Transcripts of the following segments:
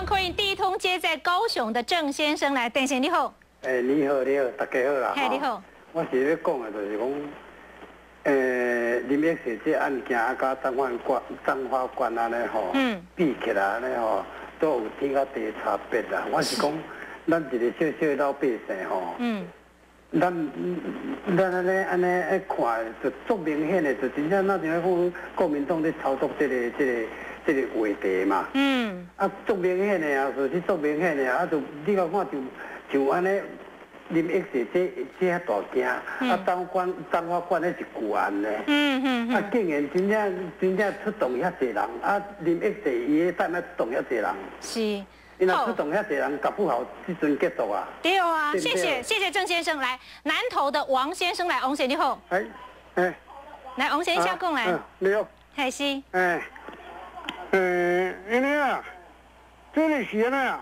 客运第一通接在高雄的郑先生来，郑先生你好。 你好，大家好啦。 嘿，你好。 我是咧讲的，就是讲，林业社这案件啊，甲彰化县安尼吼，比起来安尼吼，都有天甲地差别啦。我是讲，咱一个小小老百姓吼，咱安尼看，就足明显的，就真正那像讲国民党咧操作这个话题嘛。啊，足明显的啊，就是足明显的啊，就你甲看就安尼。林业社这大件，啊，彰化县那是县呢，啊，竟然真正出动遐侪人，啊，林业社伊个带那出动遐侪人， 是， 伊若出动遐侪人，搞不好即阵结束啊。 对啊，谢谢郑先生，来南投的王先生来，王先生你好。来王先生下讲来。 你好。 系是。 安尼啊，这个是安尼啊，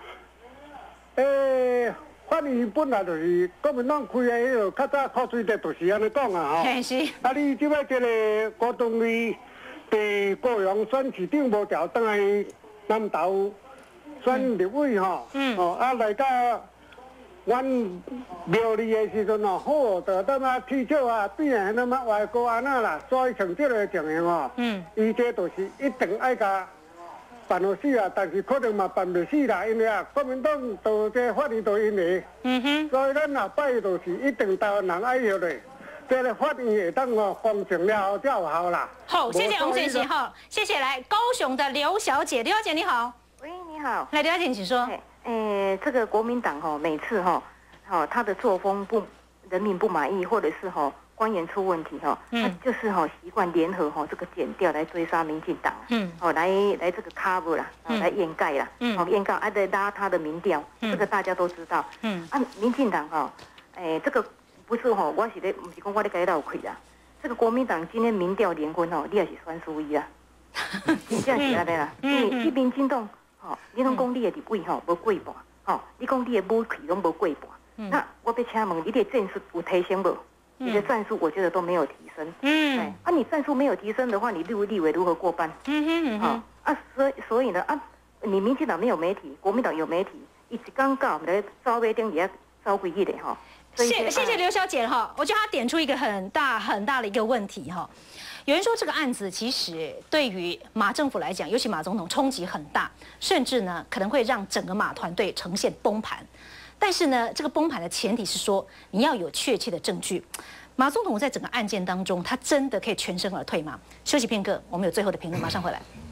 法律本来就是国民党开的迄个较早考水的，就是安尼讲啊吼。 是。 啊，你即摆这个高雄市被高雄选市长无调转来南投选立委吼。啊，来到阮庙里的时阵哦，好，就当啊铁锹啊，变成那么外国安那啦，所以像这个情形哦，伊这就是一定爱甲。办落死啊，但是可能嘛办不死啦，因为啊，国民党都这法律都因为，所以咱后摆就是一定台湾人爱晓得，这个法律会当哦封存了后才有效啦。 好，谢谢王先生哈，谢谢来高雄的刘小姐，刘小姐你好。 喂，你好。 来，刘小姐请说。 这个国民党哈，每次哈，他的作风人民不满意，或者是官员出问题他就是习惯联合这个检调来追杀民进党，来这个 cover 啦，来掩盖啦，掩盖来拉他的民调，这个大家都知道，民进党这个不是我是咧，不是讲我咧改闹亏啦，这个国民党今天民调联婚你也是选输伊啊，真正是安尼啦，因为你民进党你拢讲你的立委无过半，你讲你的武器拢无过半，那我要请问你的战术有提升无？你的战术我觉得都没有提升。你战术没有提升的话，你立委如何过半？所以呢你民进党没有媒体，国民党有媒体，一直刚告来招尾顶也招几日的哈。 谢谢刘小姐哈，我觉得她点出一个很大的一个问题哈。有人说这个案子其实对于马政府来讲，尤其马总统冲击很大，甚至呢可能会让整个马团队呈现崩盘。但是呢，这个崩盘的前提是说你要有确切的证据。马总统在整个案件当中，他真的可以全身而退吗？休息片刻，我们有最后的评论，马上回来。